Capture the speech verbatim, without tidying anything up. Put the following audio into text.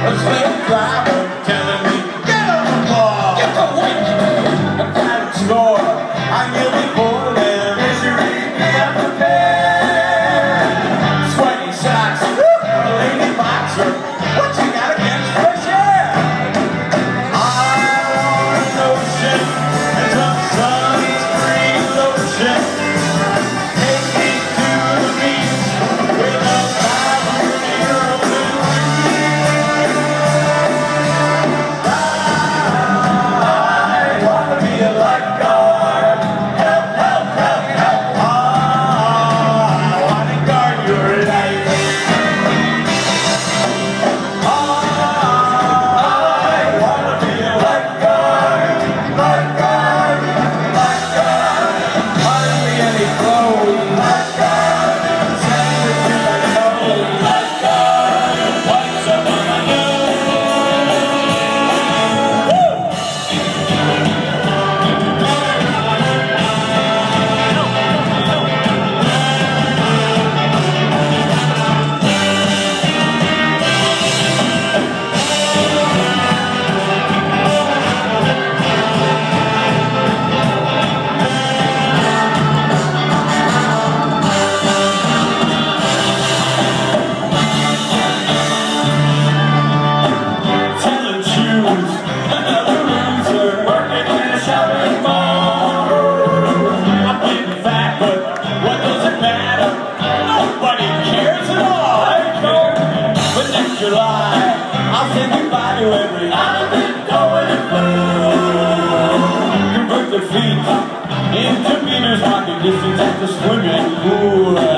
A slave driver telling me, get on the ball, get the weight. A private store, I'm yielding for them. Misery, me up the bed. Sweaty socks, a lady boxer. What you got against fresh air? I want an ocean and some sunscreen lotion. Take me to the beach with a five-year-old dream. I want to be a lifeguard. Help, help, help, help. Ah, I want to guard your life. Ah, I want to be a lifeguard. Lifeguard, lifeguard. Hardly any clothes. Lifeguard, sandwich in my nose. Lifeguard, wipes up on my nose. Telling shoes, another loser, working in a shopping mall. I'm getting fat, but what does it matter? Nobody cares at all. But next July, I'll say goodbye to every island going and blue. Convert the feet into meters, walking distance at the swimming pool.